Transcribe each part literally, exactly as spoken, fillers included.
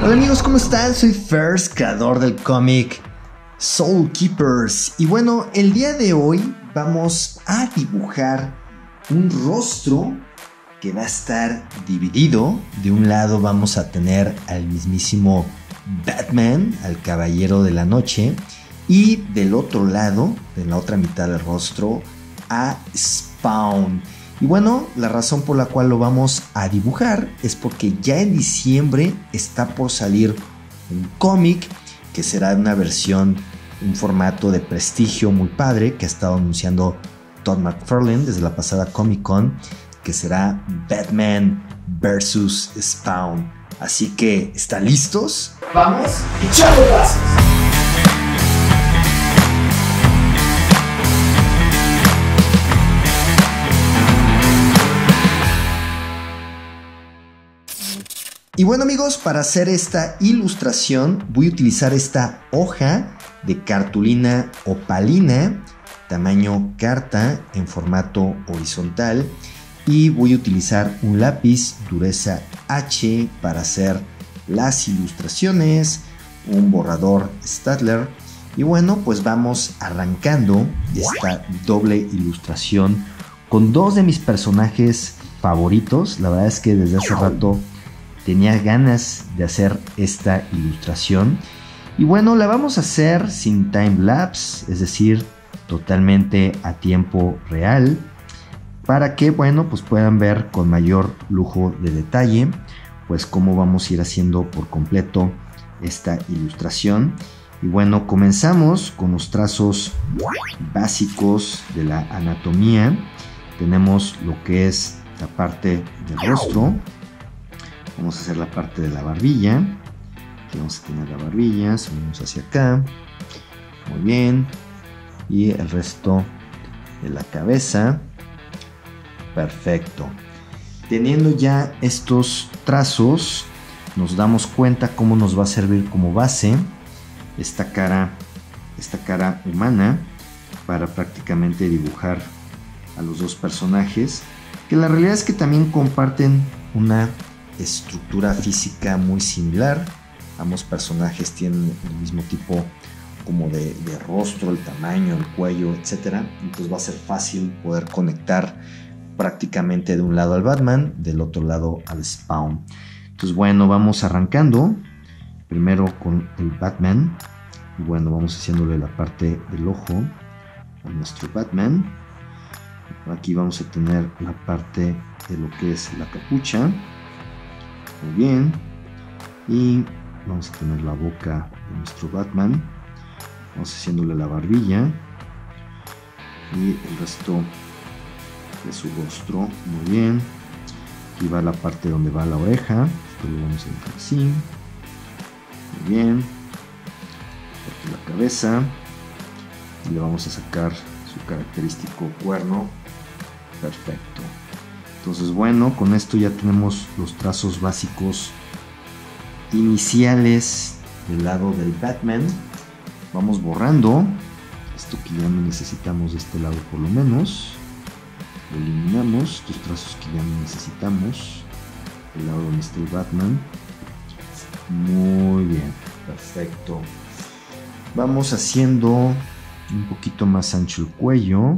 Hola amigos, ¿cómo están? Soy First, creador del cómic Soul Keepers. Y bueno, el día de hoy vamos a dibujar un rostro que va a estar dividido. De un lado vamos a tener al mismísimo Batman, al Caballero de la Noche. Y del otro lado, de la otra mitad del rostro, a Spawn. Y bueno, la razón por la cual lo vamos a dibujar es porque ya en diciembre está por salir un cómic que será una versión, un formato de prestigio muy padre que ha estado anunciando Todd McFarlane desde la pasada Comic Con, que será Batman versus. Spawn. Así que, ¿están listos? ¡Vamos! ¡Echando pasos! Y bueno amigos, para hacer esta ilustración voy a utilizar esta hoja de cartulina opalina, tamaño carta en formato horizontal, y voy a utilizar un lápiz dureza H para hacer las ilustraciones, un borrador Staedtler. Y bueno, pues vamos arrancando esta doble ilustración con dos de mis personajes favoritos. La verdad es que desde hace rato tenía ganas de hacer esta ilustración. Y bueno, la vamos a hacer sin time lapse, es decir, totalmente a tiempo real, para que, bueno, pues puedan ver con mayor lujo de detalle, pues cómo vamos a ir haciendo por completo esta ilustración. Y bueno, comenzamos con los trazos básicos de la anatomía. Tenemos lo que es la parte del rostro. Vamos a hacer la parte de la barbilla. Aquí vamos a tener la barbilla, subimos hacia acá. Muy bien. Y el resto de la cabeza. Perfecto. Teniendo ya estos trazos, nos damos cuenta cómo nos va a servir como base esta cara, esta cara humana, para prácticamente dibujar a los dos personajes, que la realidad es que también comparten una estructura física muy similar. Ambos personajes tienen el mismo tipo como de, de rostro, el tamaño, el cuello, etcétera. Entonces va a ser fácil poder conectar prácticamente de un lado al Batman, del otro lado al Spawn. Entonces bueno, vamos arrancando primero con el Batman. Y bueno, vamos haciéndole la parte del ojo a nuestro Batman. Aquí vamos a tener la parte de lo que es la capucha. Muy bien. Y vamos a tener la boca de nuestro Batman. Vamos haciéndole la barbilla. Y el resto de su rostro. Muy bien. Aquí va la parte donde va la oreja. Esto lo vamos a dejar así. Muy bien. Aquí la cabeza. Y le vamos a sacar su característico cuerno. Perfecto. Entonces bueno, con esto ya tenemos los trazos básicos iniciales del lado del Batman. Vamos borrando esto que ya no necesitamos de este lado, por lo menos. Lo eliminamos, estos trazos que ya no necesitamos del lado donde está el Batman. Muy bien, perfecto. Vamos haciendo un poquito más ancho el cuello.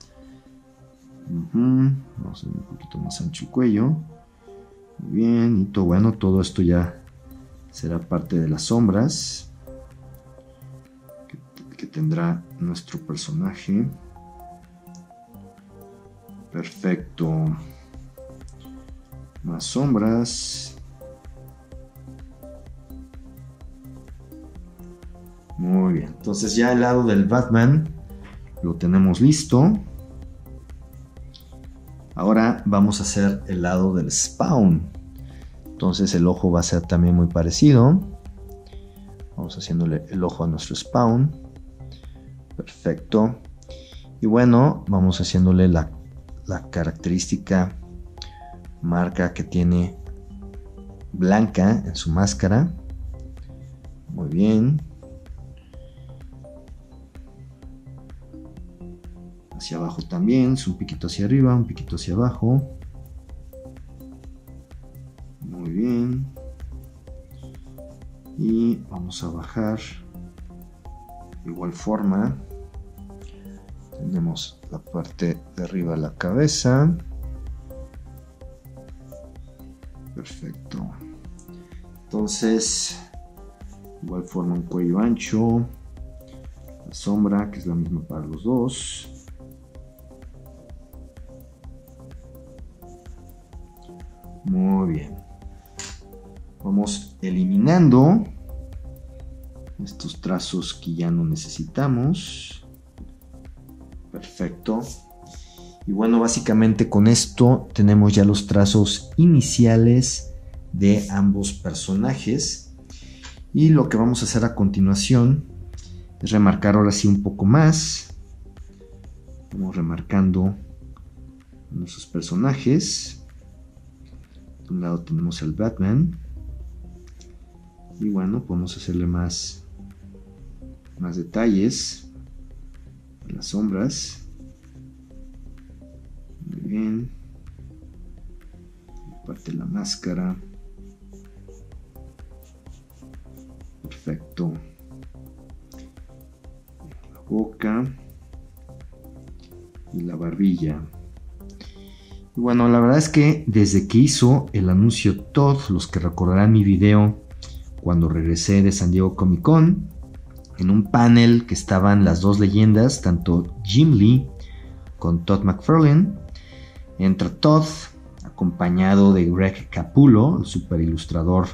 Uh-huh. Vamos a hacer un poquito más ancho el cuello. Muy bien, y todo, bueno, todo esto ya será parte de las sombras que, que tendrá nuestro personaje. Perfecto. Más sombras. Muy bien, entonces ya el lado del Batman lo tenemos listo. Ahora vamos a hacer el lado del Spawn. Entonces el ojo va a ser también muy parecido. Vamos haciéndole el ojo a nuestro Spawn. Perfecto. Y bueno, vamos haciéndole la, la característica marca que tiene blanca en su máscara. Muy bien. Hacia abajo también, un piquito hacia arriba, un piquito hacia abajo. Muy bien. Y vamos a bajar de igual forma. Tenemos la parte de arriba de la cabeza. Perfecto. Entonces, igual forma un cuello ancho. La sombra, que es la misma para los dos. Muy bien. Vamos eliminando estos trazos que ya no necesitamos. Perfecto. Y bueno, básicamente con esto tenemos ya los trazos iniciales de ambos personajes. Y lo que vamos a hacer a continuación es remarcar ahora sí un poco más. Vamos remarcando nuestros personajes. De un lado tenemos al Batman. Y bueno, podemos hacerle más, más detalles en las sombras. Muy bien. Parte de la máscara. Perfecto. La boca. Y la barbilla. Y bueno, la verdad es que desde que hizo el anuncio Todd, los que recordarán mi video cuando regresé de San Diego Comic Con, en un panel que estaban las dos leyendas, tanto Jim Lee con Todd McFarlane, entra Todd acompañado de Greg Capullo, el super ilustrador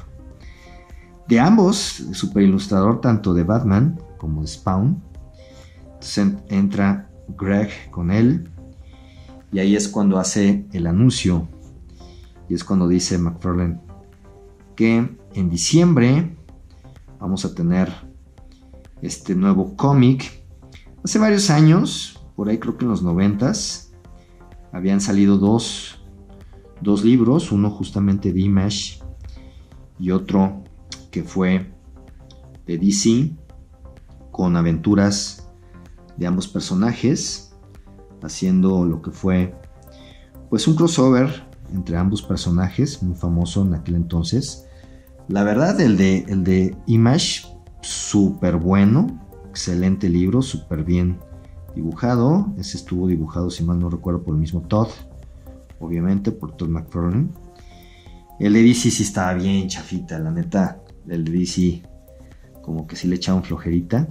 de ambos, el super ilustrador tanto de Batman como de Spawn. Entonces entra Greg con él y ahí es cuando hace el anuncio y es cuando dice McFarlane que en diciembre vamos a tener este nuevo cómic. Hace varios años, por ahí creo que en los noventas, habían salido dos, dos libros, uno justamente de Image y otro que fue de D C, con aventuras de ambos personajes, haciendo lo que fue pues un crossover entre ambos personajes, muy famoso en aquel entonces. La verdad, el de, el de Image, súper bueno, excelente libro, súper bien dibujado. Ese estuvo dibujado, si mal no recuerdo, por el mismo Todd, obviamente por Todd McFarlane. El de D C sí estaba bien chafita, la neta. El de D C como que sí le echaban flojerita,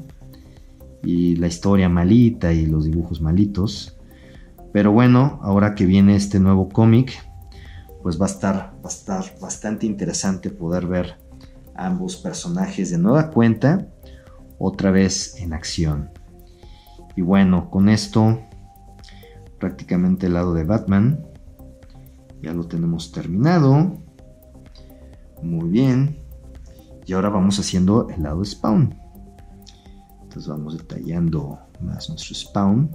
y la historia malita y los dibujos malitos. Pero bueno, ahora que viene este nuevo cómic, pues va a estar, va a estar bastante interesante poder ver a ambos personajes de nueva cuenta, otra vez en acción. Y bueno, con esto prácticamente el lado de Batman ya lo tenemos terminado. Muy bien. Y ahora vamos haciendo el lado de Spawn. Entonces vamos detallando más nuestro Spawn.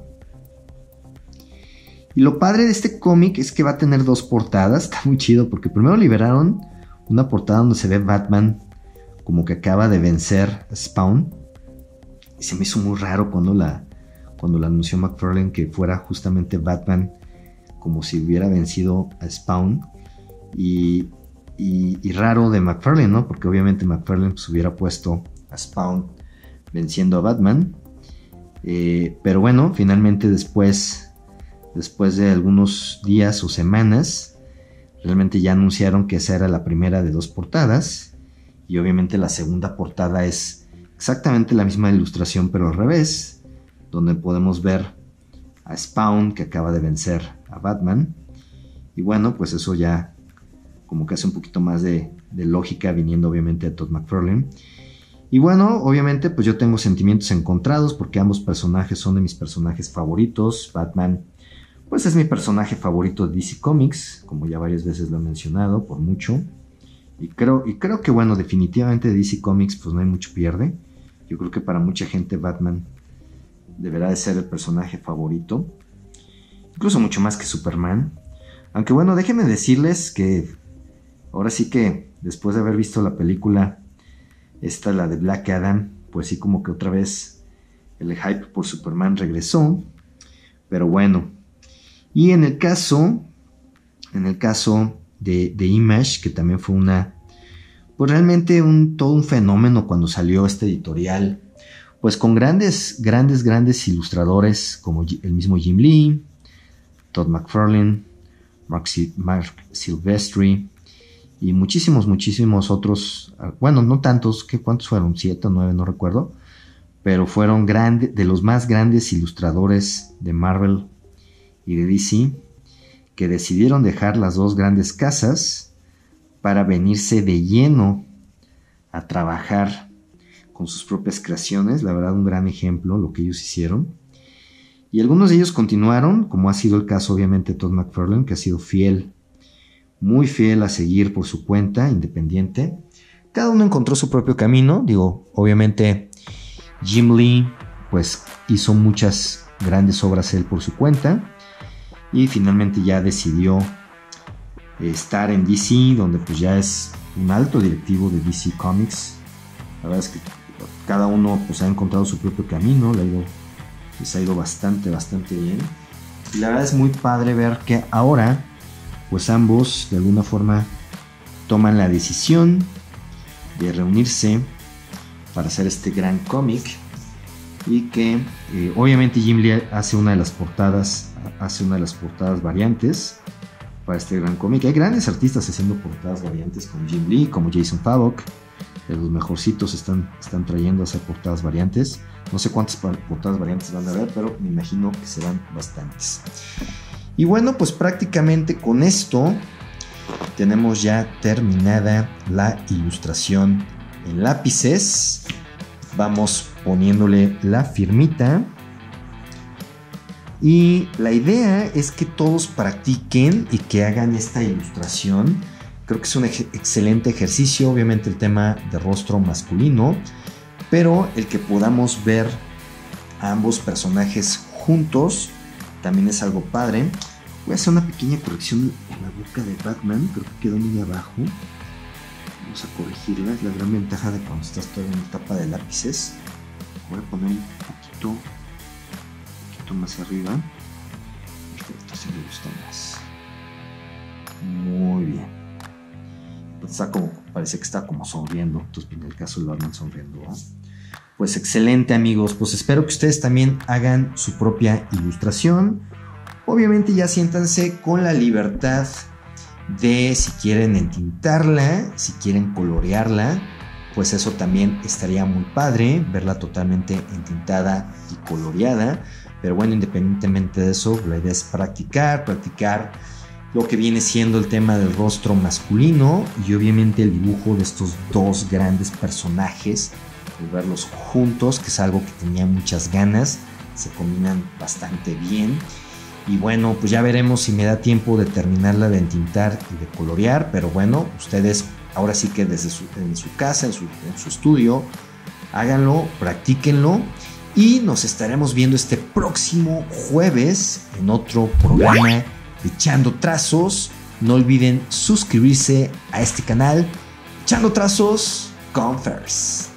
Y lo padre de este cómic es que va a tener dos portadas. Está muy chido porque primero liberaron una portada donde se ve Batman como que acaba de vencer a Spawn. Y se me hizo muy raro cuando la, cuando la anunció McFarlane que fuera justamente Batman como si hubiera vencido a Spawn. Y, y, y raro de McFarlane, ¿no? Porque obviamente McFarlane pues, hubiera puesto a Spawn venciendo a Batman. Eh, pero bueno, finalmente después... Después de algunos días o semanas, realmente ya anunciaron que esa era la primera de dos portadas. Y obviamente la segunda portada es exactamente la misma ilustración, pero al revés, donde podemos ver a Spawn que acaba de vencer a Batman. Y bueno, pues eso ya como que hace un poquito más de, de lógica, viniendo obviamente de Todd McFarlane. Y bueno, obviamente pues yo tengo sentimientos encontrados porque ambos personajes son de mis personajes favoritos. Batman pues es mi personaje favorito de D C Comics, como ya varias veces lo he mencionado, por mucho. Y creo, y creo que, bueno, definitivamente de D C Comics pues no hay mucho pierde. Yo creo que para mucha gente Batman deberá de ser el personaje favorito. Incluso mucho más que Superman. Aunque bueno, déjenme decirles que ahora sí que después de haber visto la película, esta, la de Black Adam, pues sí como que otra vez el hype por Superman regresó. Pero bueno. Y en el caso, en el caso de, de Image, que también fue una, pues realmente un, todo un fenómeno cuando salió este editorial, pues con grandes, grandes, grandes ilustradores como el mismo Jim Lee, Todd McFarlane, Mark, Sil- Mark Silvestri y muchísimos, muchísimos otros, bueno, no tantos, ¿qué, ¿cuántos fueron? Siete o nueve, no recuerdo, pero fueron grandes, de los más grandes ilustradores de Marvel y de D C, que decidieron dejar las dos grandes casas para venirse de lleno a trabajar con sus propias creaciones. La verdad, un gran ejemplo lo que ellos hicieron. Y algunos de ellos continuaron, como ha sido el caso obviamente de Todd McFarlane, que ha sido fiel, muy fiel a seguir por su cuenta, independiente. Cada uno encontró su propio camino. Digo, obviamente Jim Lee pues hizo muchas grandes obras él por su cuenta. Y finalmente ya decidió estar en D C, donde pues ya es un alto directivo de D C Comics. La verdad es que cada uno pues ha encontrado su propio camino, le ha ido, les ha ido bastante, bastante bien. Y la verdad es muy padre ver que ahora pues ambos de alguna forma toman la decisión de reunirse para hacer este gran cómic. Y que eh, obviamente Jim Lee hace una de las portadas, hace una de las portadas variantes para este gran cómic. Hay grandes artistas haciendo portadas variantes con Jim Lee, como Jason Fabok. De los mejorcitos están, están trayendo a hacer portadas variantes. No sé cuántas portadas variantes van a haber, pero me imagino que serán bastantes. Y bueno, pues prácticamente con esto tenemos ya terminada la ilustración en lápices. Vamos poniéndole la firmita. Y la idea es que todos practiquen y que hagan esta ilustración. Creo que es un ej- excelente ejercicio, obviamente el tema de rostro masculino, pero el que podamos ver a ambos personajes juntos también es algo padre. Voy a hacer una pequeña corrección en la boca de Batman, creo que quedó muy abajo. Vamos a corregirla, es la gran ventaja de cuando estás todavía en etapa de lápices. Voy a poner un poquito, un poquito más arriba. Esto sí me gusta más. Muy bien. Está como, parece que está como sonriendo. Entonces, en el caso de Batman sonriendo, ¿no? Pues excelente, amigos. Pues espero que ustedes también hagan su propia ilustración. Obviamente ya siéntanse con la libertad de si quieren entintarla, si quieren colorearla, pues eso también estaría muy padre, verla totalmente entintada y coloreada. Pero bueno, independientemente de eso, la idea es practicar, practicar lo que viene siendo el tema del rostro masculino y obviamente el dibujo de estos dos grandes personajes, el verlos juntos, que es algo que tenía muchas ganas, se combinan bastante bien. Y bueno, pues ya veremos si me da tiempo de terminarla de entintar y de colorear, pero bueno, ustedes ahora sí que desde su, en su casa, en su, en su estudio, háganlo, practíquenlo y nos estaremos viendo este próximo jueves en otro programa de Echando Trazos. No olviden suscribirse a este canal, Echando Trazos con Ferz.